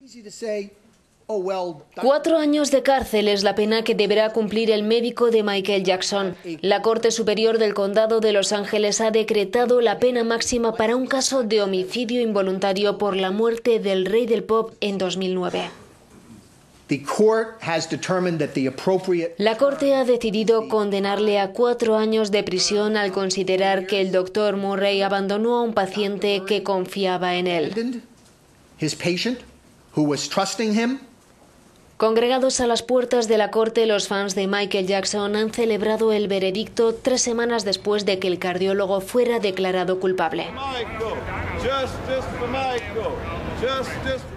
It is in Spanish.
4 años de cárcel es la pena que deberá cumplir el médico de Michael Jackson. La Corte Superior del Condado de Los Ángeles ha decretado la pena máxima para un caso de homicidio involuntario por la muerte del rey del pop en 2009. La Corte ha decidido condenarle a 4 años de prisión al considerar que el Dr. Murray abandonó a un paciente que confiaba en él. Congregados a las puertas de la corte, los fans de Michael Jackson han celebrado el veredicto 3 semanas después de que el cardiólogo fuera declarado culpable.